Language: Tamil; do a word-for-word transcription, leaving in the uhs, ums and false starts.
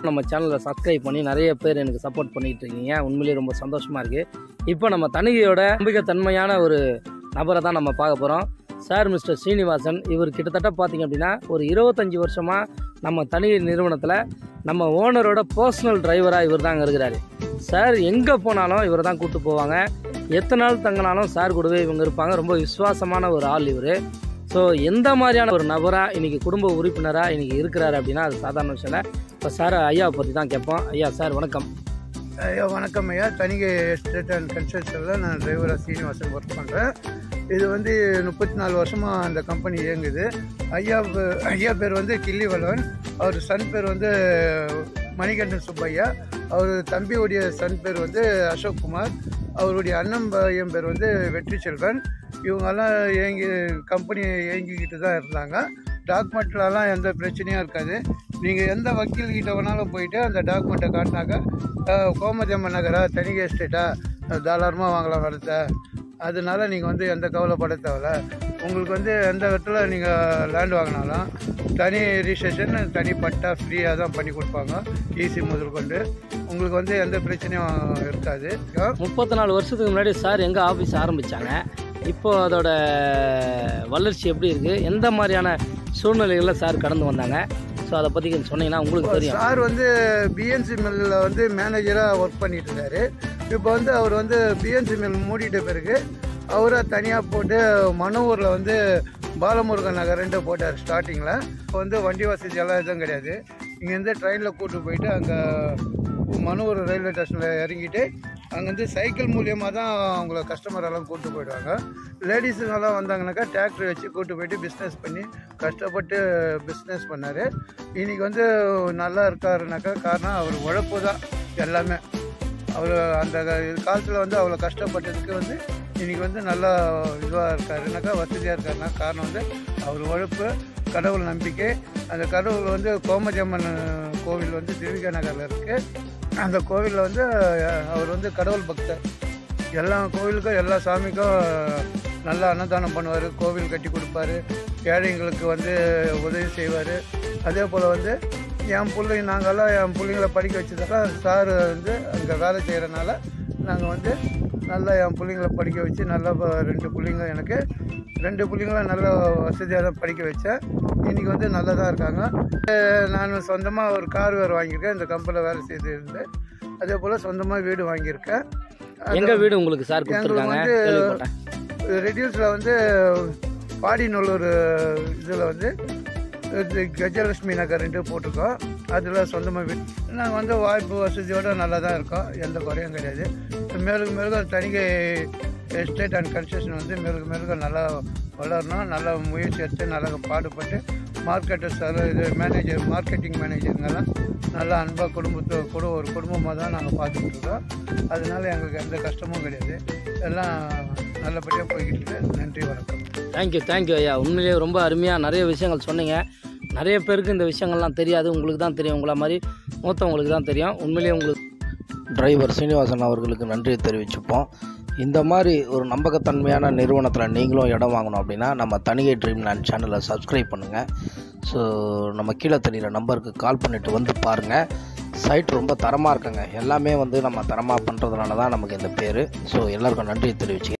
நம்ம சேனலை சப்ஸ்கிரைப் பண்ணி நிறைய பேர் எனக்கு சப்போர்ட் பண்ணிட்டு இருக்கீங்க. உண்மையிலேயே ரொம்ப சந்தோஷமாக இருக்குது. இப்போ நம்ம தணிகையோட நம்பிக்கைத்தன்மையான ஒரு நபரை தான் நம்ம பார்க்க போகிறோம். Sir mister Srinivasan. இவர் கிட்டத்தட்ட பார்த்திங்க அப்படின்னா ஒரு இருபத்தஞ்சி வருஷமாக நம்ம தணிகை நிறுவனத்தில் நம்ம ஓனரோட பர்சனல் டிரைவராக இவர் தாங்க இருக்கிறாரு. சார் எங்கே போனாலும் இவர் தான் கூப்பிட்டு போவாங்க. எத்தனை நாள் தங்கினாலும் சார் கூடவே இவங்க இருப்பாங்க. ரொம்ப விசுவாசமான ஒரு ஆள் இவர். ஸோ எந்த மாதிரியான ஒரு நபராக இன்றைக்கி குடும்ப உறுப்பினராக இன்றைக்கி இருக்கிறாரு அப்படின்னா அது சாதாரண விஷயம் இல்லை. இப்போ சார் ஐயாவை பற்றி தான் கேட்போம். ஐயா சார் வணக்கம். ஐயா வணக்கம் ஐயா. தணிகை எஸ்டேட் அண்ட் கன்ஸ்ட்ரக்ஷனில் நான் டிரைவராக சீனிவாசன் ஒர்க் பண்ணுறேன். இது வந்து முப்பத்தி நாலு வருஷமாக அந்த கம்பெனி இயங்குது. ஐயா ஐயா பேர் வந்து கிள்ளிவளவன். அவர் சன் பேர் வந்து மணிகண்டன் சுப்பையா. அவர் தம்பியுடைய சன் பேர் வந்து அசோக் குமார். அவருடைய அண்ணன் பையன் பேர் வந்து வெற்றி செல்வன். இவங்கெல்லாம் இயங்கி கம்பெனி இயங்கிக்கிட்டு தான் இருந்தாங்க. டாக்குமெண்ட்லலாம் எந்த பிரச்சனையும் இருக்காது. நீங்கள் எந்த வக்கீல்கிட்ட வேணாலும் போயிட்டு அந்த டாக்குமெண்ட்டை காட்டினாக்கா கோமதியம்மன் நகரா தணிகை எஸ்டேட்டா தாராளமாக வாங்கலாம் வரத்தை. அதனால நீங்கள் வந்து எந்த கவலைப்பட தேவையில்ல. உங்களுக்கு வந்து எந்த இடத்துல நீங்கள் லேண்ட் வாங்கினாலும் தனி ரிஜிஸ்ட்ரேஷன் தனி பட்டா ஃப்ரீயாக தான் பண்ணி கொடுப்பாங்க. ஈசி முதல் கொண்டு உங்களுக்கு வந்து எந்த பிரச்சனையும் இருக்காது. முப்பத்தி நாலு வருஷத்துக்கு முன்னாடி சார் எங்கள் ஆஃபீஸ் ஆரம்பித்தாங்க. இப்போது அதோட வளர்ச்சி எப்படி இருக்குது, எந்த மாதிரியான சூழ்நிலைகளில் சார் கடந்து வந்தாங்க, ஸோ அதை பற்றி கொஞ்சம் சொன்னீங்கன்னா உங்களுக்கு தெரியும். சார் வந்து பிஎன்சி மில்லில் வந்து மேனேஜராக ஒர்க் பண்ணிட்டு இருந்தார். இப்போ வந்து அவர் வந்து பிஎன்சி மில் மூடிட்ட பிறகு அவரை தனியாக போட்டு மனூரில் வந்து பாலமுருகன் நகர்ன்ட்டு போட்டார் ஸ்டார்டிங்கில். இப்போ வந்து வண்டி வசதி எல்லாம் எதுவும் கிடையாது. இங்கேருந்து ட்ரெயினில் கூப்பிட்டு போயிட்டு அங்கே மனூர் ரயில்வே ஸ்டேஷனில் இறங்கிட்டு அங்கேருந்து சைக்கிள் மூலியமாக தான் அவங்கள கஸ்டமரெல்லாம் கூப்பிட்டு போயிடுவாங்க. லேடிஸுங்கெல்லாம் வந்தாங்கனாக்கா டிராக்டர் வச்சு கூப்பிட்டு போயிட்டு பிஸ்னஸ் பண்ணி கஷ்டப்பட்டு பிஸ்னஸ் பண்ணார். இன்றைக்கி வந்து நல்லா இருக்காருனாக்கா காரணம் அவர் உழைப்பு தான் எல்லாமே. அவர் அந்த காலத்தில் வந்து அவ்வளோ கஷ்டப்பட்டதுக்கு வந்து இன்றைக்கி வந்து நல்லா இதுவாக இருக்காருனாக்கா வசதியாக இருக்காருனா காரணம் வந்து அவர் உழைப்பு, கடவுள் நம்பிக்கை. அந்த கடவுள் வந்து கோமதியம்மன் கோவில் வந்து திருவிகா நகரில் இருக்குது. அந்த கோவிலில் வந்து அவர் வந்து கடவுள் பக்தர். எல்லா கோவிலுக்கும் எல்லா சாமிக்கும் நல்லா அன்னதானம் பண்ணுவார், கோவில் கட்டி கொடுப்பார், ஏழைங்களுக்கு வந்து உதவி செய்வார். அதே போல் வந்து என் பிள்ளைங்க நாங்கள்லாம் என் பிள்ளைங்கள படிக்க வச்சதால சார் வந்து அங்கே வேலை செய்கிறனால நாங்கள் வந்து நல்லா என் பிள்ளைங்கள படிக்க வச்சு நல்லா ரெண்டு பிள்ளைங்க எனக்கு ரெண்டு பிள்ளைங்களும் நல்ல வசதியாக தான் படிக்க வச்சேன். இன்றைக்கி வந்து நல்லா தான் இருக்காங்க. நான் சொந்தமாக ஒரு கார் வேறு வாங்கியிருக்கேன் இந்த கம்பெனியில் வேலை செய்து இருந்தேன். அதே போல் சொந்தமாக வீடு வாங்கியிருக்கேன். எங்கள் வீடு உங்களுக்கு சார் எங்களுக்கு வந்து ரெடியூஸில் வந்து பாடிநல்லூர் இதில் வந்து கஜலட்சுமி நகர்ன்ட்டு போட்டிருக்கோம். அதில் சொந்தமாக வீடு நாங்கள் வந்து வாய்ப்பு வசதியோடு நல்லா தான் இருக்கோம். எந்த குறையும் கிடையாது. மேலும் மேலும் தணிகை எஸ்டேட் அண்ட் கன்ஸ்ட்ரக்ஷன் வந்து மேலும் மேலும் நல்லா வளரணும். நல்லா முயற்சி எடுத்து நல்லா பாடுபட்டு மார்க்கெட்டர்ஸ் இது மேனேஜர் மார்க்கெட்டிங் மேனேஜருங்கெல்லாம் நல்லா அன்பாக குடும்பத்தை கூட ஒரு குடும்பமாக தான் நாங்கள் பார்த்துக்கிட்டு இருக்கோம். அதனால எங்களுக்கு எந்த கஷ்டமும் கிடையாது. எல்லாம் நல்லபடியாக போய்கிட்டு. நன்றி, வணக்கம். தேங்க்யூ தேங்க்யூ ஐயா. உண்மையிலேயே ரொம்ப அருமையாக நிறைய விஷயங்கள் சொன்னீங்க. நிறைய பேருக்கு இந்த விஷயங்கள்லாம் தெரியாது, உங்களுக்கு தான் தெரியும். உங்களை மாதிரி மூத்தவங்களுக்கு தான் தெரியும். உண்மையிலேயே உங்களுக்கு டிரைவர் சீனிவாசன் அவர்களுக்கு நன்றியை தெரிவிச்சுப்போம். இந்த மாதிரி ஒரு நம்பகத்தன்மையான நிறுவனத்தில் நீங்களும் இடம் வாங்கணும் அப்படின்னா நம்ம தணிகை ட்ரீம் லேண்ட் சேனலை சப்ஸ்கிரைப் பண்ணுங்கள். ஸோ நம்ம கீழே தெரிகிற நம்பருக்கு கால் பண்ணிவிட்டு வந்து பாருங்கள். சைட் ரொம்ப தரமாக இருக்குங்க. எல்லாமே வந்து நம்ம தரமாக பண்ணுறதுனால தான் நமக்கு இந்த பேர். ஸோ எல்லாருக்கும் நன்றியை தெரிவிச்சு